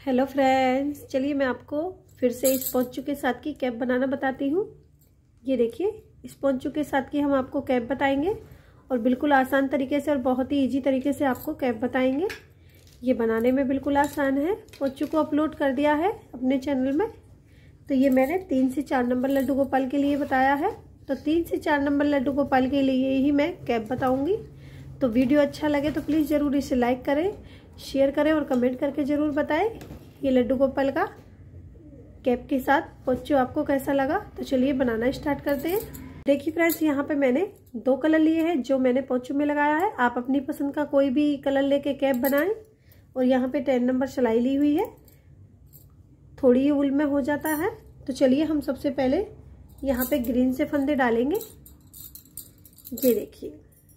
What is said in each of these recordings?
Hello friends, चलिए मैं आपको फिर से इस पोंचू के साथ की कैप बनाना बताती हूँ। ये देखिए, इस पोंचू के साथ की हम आपको कैप बताएंगे और बिल्कुल आसान तरीके से और बहुत ही इजी तरीके से आपको कैप बताएंगे। ये बनाने में बिल्कुल आसान है। पोंचू को अपलोड कर दिया है अपने चैनल में। तो ये मैंने 3 से 4 नंबर लड्डू गोपाल के लिए बताया है। तो 3 से 4 नंबर लड्डू गोपाल के लिए ही मैं कैप बताऊँगी। तो वीडियो अच्छा लगे तो प्लीज़ ज़रूर इसे लाइक करें, शेयर करें और कमेंट करके ज़रूर बताएं ये लड्डू गोपाल का कैप के साथ पोंचू आपको कैसा लगा। तो चलिए बनाना स्टार्ट करते हैं। देखिए फ्रेंड्स, यहाँ पे मैंने 2 कलर लिए हैं जो मैंने पोंचू में लगाया है। आप अपनी पसंद का कोई भी कलर लेके कैप बनाएं। और यहाँ पे 10 नंबर सिलाई ली हुई है, थोड़ी ऊल में हो जाता है। तो चलिए हम सबसे पहले यहाँ पे ग्रीन से फंदे डालेंगे। ये देखिए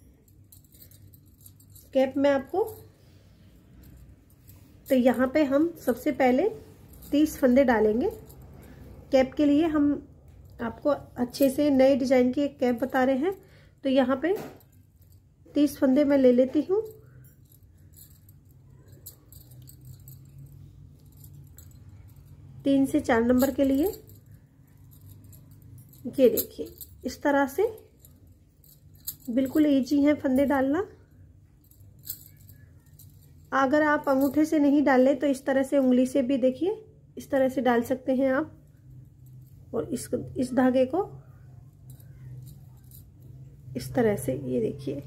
कैप में आपको, तो यहाँ पे हम सबसे पहले 30 फंदे डालेंगे कैप के लिए। हम आपको अच्छे से नए डिजाइन की एक कैप बता रहे हैं। तो यहाँ पे 30 फंदे मैं ले लेती हूँ। तीन से 4 नंबर के लिए ये देखिए इस तरह से बिल्कुल इजी है फंदे डालना। अगर आप अंगूठे से नहीं डाले तो इस तरह से उंगली से भी देखिए इस तरह से डाल सकते हैं आप। और इस धागे को इस तरह से, ये देखिए।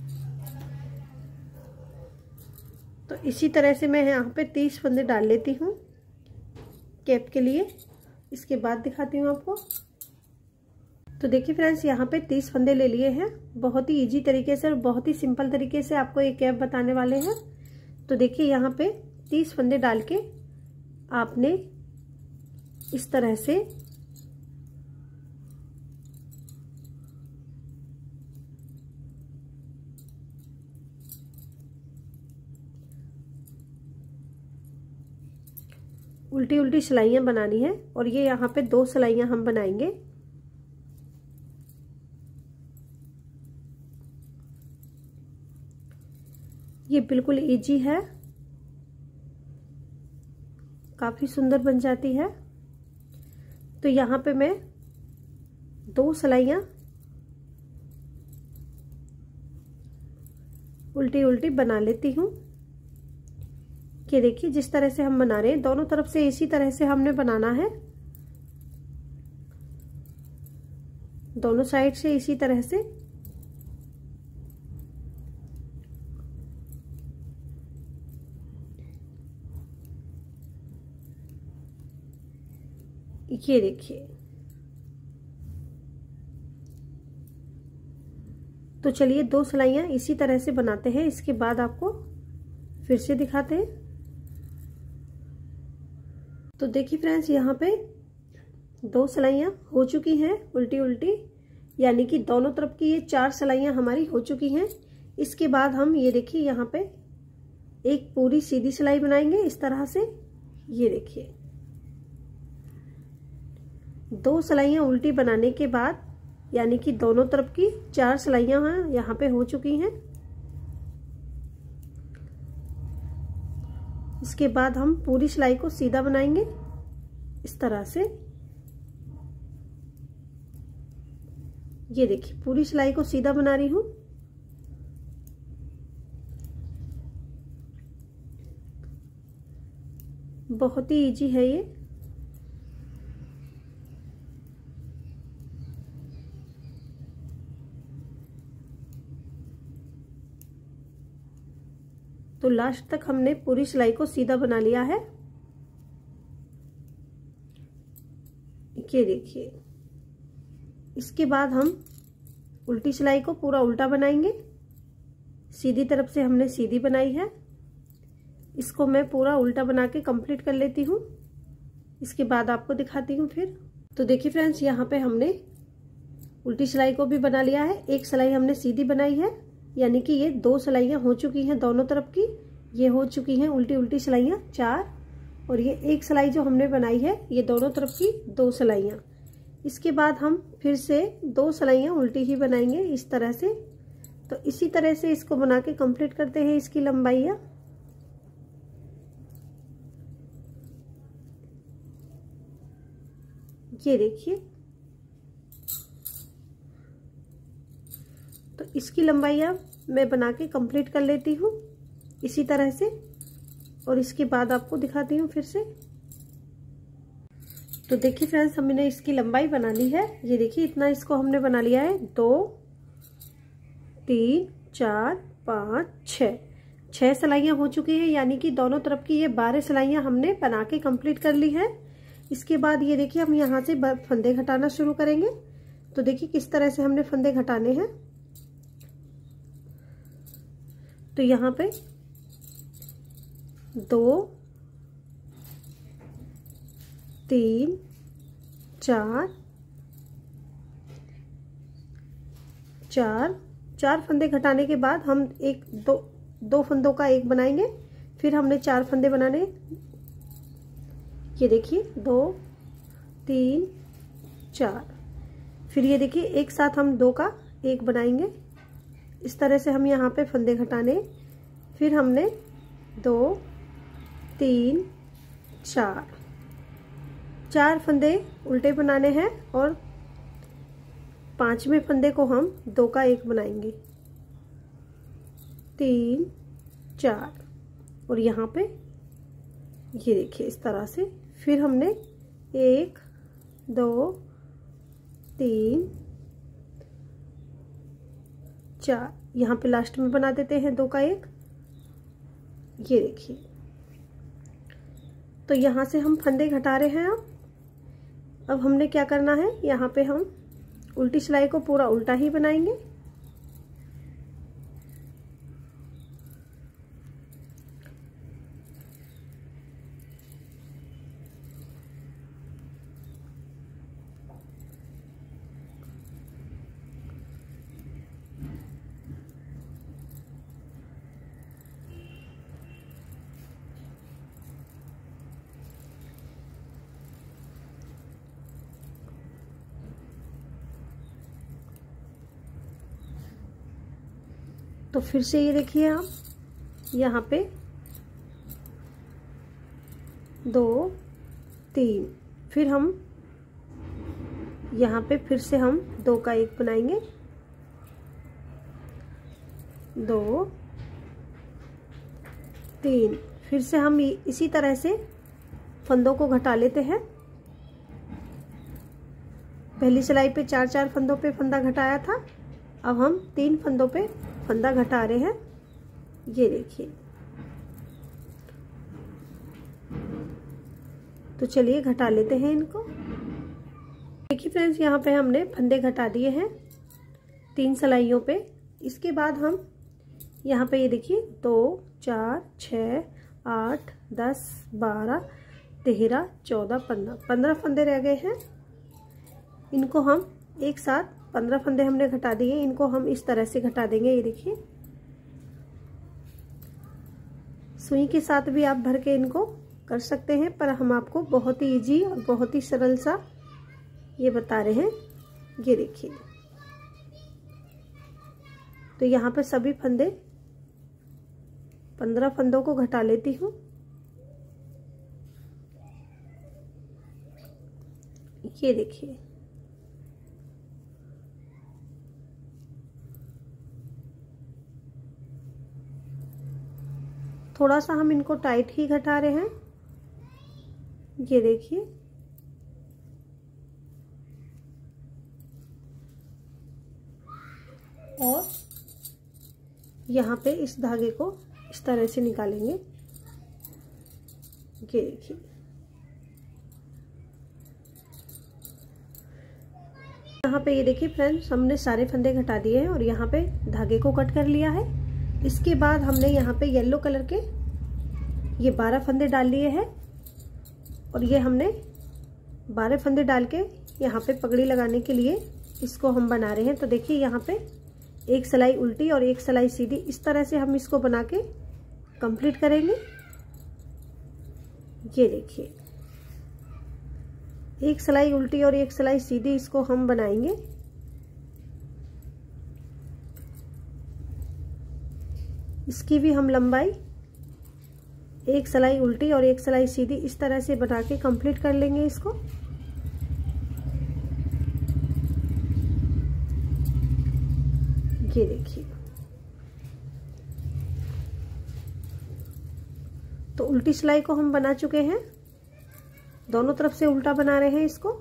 तो इसी तरह से मैं यहाँ पे 30 फंदे डाल लेती हूँ कैप के लिए। इसके बाद दिखाती हूँ आपको। तो देखिए फ्रेंड्स, यहाँ पे 30 फंदे ले लिए हैं। बहुत ही इजी तरीके से और बहुत ही सिंपल तरीके से आपको ये कैप बताने वाले हैं। तो देखिए यहाँ पे 30 फंदे डाल के आपने इस तरह से उल्टी उल्टी सिलाइयां बनानी है। और ये यहाँ पे 2 सिलाइयां हम बनाएंगे। ये बिल्कुल इजी है, काफी सुंदर बन जाती है। तो यहाँ पे मैं 2 सिलाइयां उल्टी उल्टी बना लेती हूँ। ये देखिए जिस तरह से हम बना रहे हैं, दोनों तरफ से इसी तरह से हमने बनाना है। दोनों साइड से इसी तरह से। ये देखिए, तो चलिए 2 सिलाइयां इसी तरह से बनाते हैं। इसके बाद आपको फिर से दिखाते हैं। तो देखिए फ्रेंड्स, यहाँ पे 2 सिलाइयां हो चुकी हैं उल्टी उल्टी, यानी कि दोनों तरफ की ये 4 सिलाइयां हमारी हो चुकी हैं। इसके बाद हम ये देखिए यहाँ पे एक पूरी सीधी सिलाई बनाएंगे इस तरह से। ये देखिए 2 सिलाइयां उल्टी बनाने के बाद, यानी कि दोनों तरफ की 4 सिलाइयां यहाँ पे हो चुकी हैं। इसके बाद हम पूरी सिलाई को सीधा बनाएंगे इस तरह से। ये देखिए पूरी सिलाई को सीधा बना रही हूं। बहुत ही इजी है ये। तो लास्ट तक हमने पूरी सिलाई को सीधा बना लिया है। ये देखिए, इसके बाद हम उल्टी सिलाई को पूरा उल्टा बनाएंगे। सीधी तरफ से हमने सीधी बनाई है, इसको मैं पूरा उल्टा बना के कंप्लीट कर लेती हूँ। इसके बाद आपको दिखाती हूँ फिर। तो देखिए फ्रेंड्स, यहाँ पे हमने उल्टी सिलाई को भी बना लिया है। एक सिलाई हमने सीधी बनाई है, यानी कि ये 2 सिलाइयां हो चुकी हैं दोनों तरफ की। ये हो चुकी हैं उल्टी उल्टी सिलाइयां 4। और ये एक सिलाई जो हमने बनाई है, ये दोनों तरफ की 2 सिलाइयां। इसके बाद हम फिर से 2 सिलाइयां उल्टी ही बनाएंगे इस तरह से। तो इसी तरह से इसको बना के कंप्लीट करते हैं इसकी लंबाइयां। ये देखिए, तो इसकी लंबाई अब मैं बना के कंप्लीट कर लेती हूँ इसी तरह से, और इसके बाद आपको दिखाती हूँ फिर से। तो देखिए फ्रेंड्स, हमने इसकी लंबाई बना ली है। ये देखिए, इतना इसको हमने बना लिया है। 2 3 4 5 6 सिलाइयाँ हो चुकी हैं, यानी कि दोनों तरफ की ये 12 सिलाइयाँ हमने बना के कंप्लीट कर ली है। इसके बाद ये देखिए, हम यहाँ से फंदे घटाना शुरू करेंगे। तो देखिए किस तरह से हमने फंदे घटाने हैं। तो यहाँ पे 2 3 4 फंदे घटाने के बाद हम दो फंदों का एक बनाएंगे। फिर हमने 4 फंदे बनाने। ये देखिए 2 3 4। फिर ये देखिए एक साथ हम 2 का एक बनाएंगे। इस तरह से हम यहाँ पे फंदे घटाने। फिर हमने 2 3 4 फंदे उल्टे बनाने हैं, और 5वें फंदे को हम 2 का एक बनाएंगे। 3 4, और यहाँ पे ये देखिए इस तरह से। फिर हमने 1 2 3 4, यहाँ पे लास्ट में बना देते हैं 2 का एक। ये देखिए, तो यहाँ से हम फंदे घटा रहे हैं। अब हमने क्या करना है, यहाँ पे हम उल्टी सिलाई को पूरा उल्टा ही बनाएंगे। तो फिर से ये देखिए, आप यहाँ पे 2 3, फिर हम यहाँ पे फिर से हम 2 का एक बनाएंगे। 2 3, फिर से हम इसी तरह से फंदों को घटा लेते हैं। पहली सिलाई पे 4 फंदों पे फंदा घटाया था, अब हम 3 फंदों पे फंदा घटा रहे हैं। ये देखिए, तो चलिए घटा लेते हैं इनको। देखिए फ्रेंड्स, यहाँ पे हमने फंदे घटा दिए हैं 3 सिलाइयों पे। इसके बाद हम यहाँ पे ये देखिए 2 4 6 8 10 12 13 14 15 फंदे रह गए हैं। इनको हम एक साथ 15 फंदे हमने घटा दिए। इनको हम इस तरह से घटा देंगे। ये देखिए, सुई के साथ भी आप भर के इनको कर सकते हैं, पर हम आपको बहुत ही इजी और बहुत ही सरल सा ये बता रहे हैं। ये देखिए, तो यहाँ पे सभी फंदे 15 फंदों को घटा लेती हूँ। ये देखिए, थोड़ा सा हम इनको टाइट ही घटा रहे हैं। ये देखिए, और यहाँ पे इस धागे को इस तरह से निकालेंगे। ये देखिए, यहाँ पे ये देखिए फ्रेंड्स, हमने सारे फंदे घटा दिए हैं और यहाँ पे धागे को कट कर लिया है। इसके बाद हमने यहाँ पे येलो कलर के ये 12 फंदे डाल लिए हैं, और ये हमने 12 फंदे डाल के यहाँ पे पगड़ी लगाने के लिए इसको हम बना रहे हैं। तो देखिए, यहाँ पे एक सिलाई उल्टी और एक सिलाई सीधी, इस तरह से हम इसको बना के कंप्लीट करेंगे। ये देखिए, एक सिलाई उल्टी और एक सिलाई सीधी, इसको हम बनाएंगे। इसकी भी हम लंबाई एक सिलाई उल्टी और एक सिलाई सीधी इस तरह से बना के कंप्लीट कर लेंगे इसको। ये देखिए। तो उल्टी सिलाई को हम बना चुके हैं, दोनों तरफ से उल्टा बना रहे हैं इसको।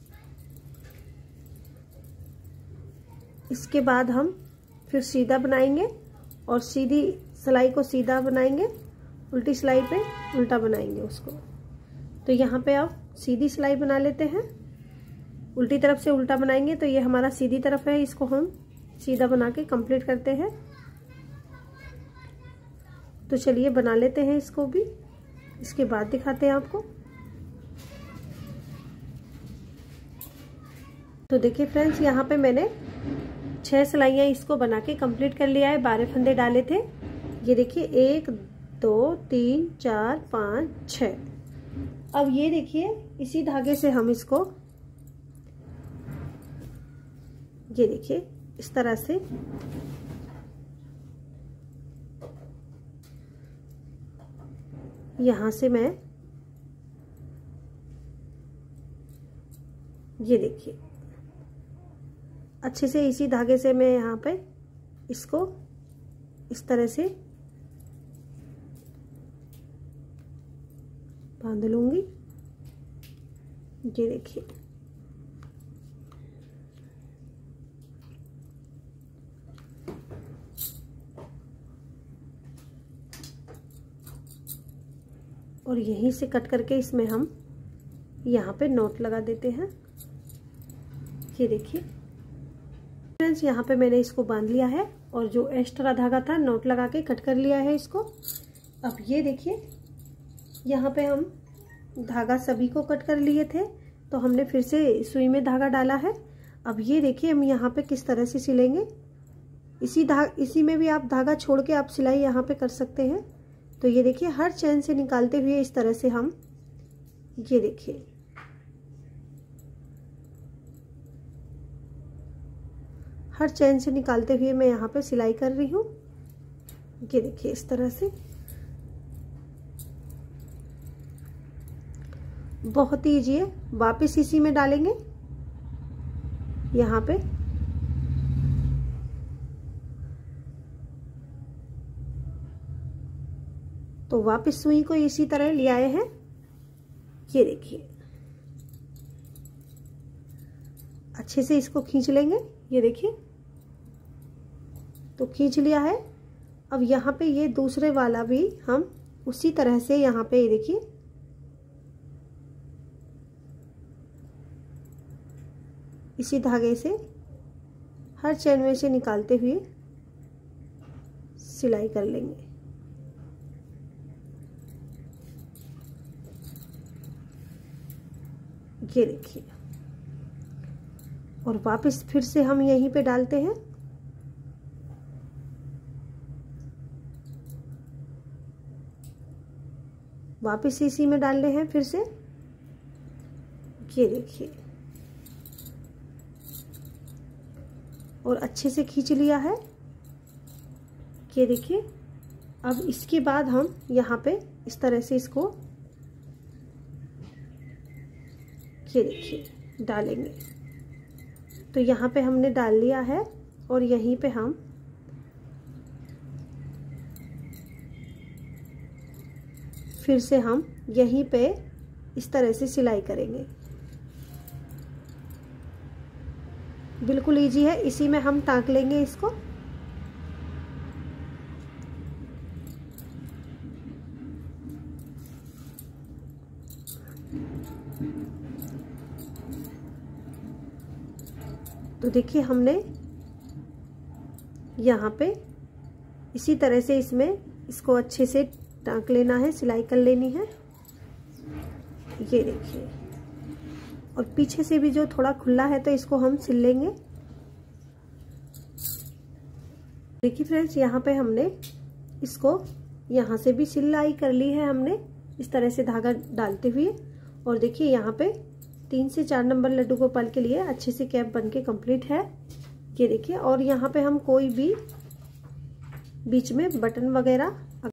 इसके बाद हम फिर सीधा बनाएंगे और सीधी सिलाई को सीधा बनाएंगे, उल्टी सिलाई पे उल्टा बनाएंगे उसको। तो यहाँ पे अब सीधी सिलाई बना लेते हैं, उल्टी तरफ से उल्टा बनाएंगे। तो ये हमारा सीधी तरफ है, इसको हम सीधा बना के कंप्लीट करते हैं। तो चलिए बना लेते हैं इसको भी, इसके बाद दिखाते हैं आपको। तो देखिए फ्रेंड्स, यहाँ पे मैंने 6 सिलाइयाँ इसको बना के कंप्लीट कर लिया है। 12 फंदे डाले थे। ये देखिए 1 2 3 4 5 6। अब ये देखिए इसी धागे से हम इसको, ये देखिए इस तरह से यहां से मैं, ये देखिए अच्छे से इसी धागे से मैं यहाँ पे इसको इस तरह से बांध लूंगी। ये देखिए और यहीं से कट करके इसमें हम यहाँ पे नॉट लगा देते हैं। ये देखिए फ्रेंड्स, यहाँ पे मैंने इसको बांध लिया है और जो एक्स्ट्रा धागा था नॉट लगा के कट कर लिया है इसको। अब ये देखिए यहाँ पे हम धागा सभी को कट कर लिए थे, तो हमने फिर से सुई में धागा डाला है। अब ये देखिए हम यहाँ पे किस तरह से सिलेंगे। इसी में भी आप धागा छोड़ के आप सिलाई यहाँ पे कर सकते हैं। तो ये देखिए हर चैन से निकालते हुए इस तरह से हम, ये देखिए हर चैन से निकालते हुए मैं यहाँ पे सिलाई कर रही हूँ। ये देखिए इस तरह से बहुत ही ईजी है। वापस इसी में डालेंगे यहाँ पे, तो वापस सुई को इसी तरह ले आए हैं। ये देखिए अच्छे से इसको खींच लेंगे। ये देखिए तो खींच लिया है। अब यहाँ पे ये दूसरे वाला भी हम उसी तरह से यहाँ पे, ये देखिए इसी धागे से हर चैन में से निकालते हुए सिलाई कर लेंगे। ये देखिए और वापस फिर से हम यहीं पे डालते हैं। वापस इसी में डालने हैं फिर से। ये देखिए और अच्छे से खींच लिया है। ये देखिए अब इसके बाद हम यहाँ पे इस तरह से इसको, ये देखिए डालेंगे। तो यहाँ पे हमने डाल लिया है और यहीं पे हम फिर से हम यहीं पे इस तरह से सिलाई करेंगे। बिल्कुल इजी है, इसी में हम टाँक लेंगे इसको। तो देखिए हमने यहाँ पे इसी तरह से इसमें इसको अच्छे से टाँक लेना है, सिलाई कर लेनी है। ये देखिए और पीछे से भी जो थोड़ा खुला है तो इसको हम सिल लेंगे। देखिए फ्रेंड्स यहाँ पे हमने इसको यहाँ से भी सिलाई कर ली है हमने, इस तरह से धागा डालते हुए। और देखिए यहाँ पे 3 से 4 नंबर लड्डू गोपाल के लिए अच्छे से कैप बनके कंप्लीट है। ये देखिए और यहाँ पे हम कोई भी बीच में बटन वगैरह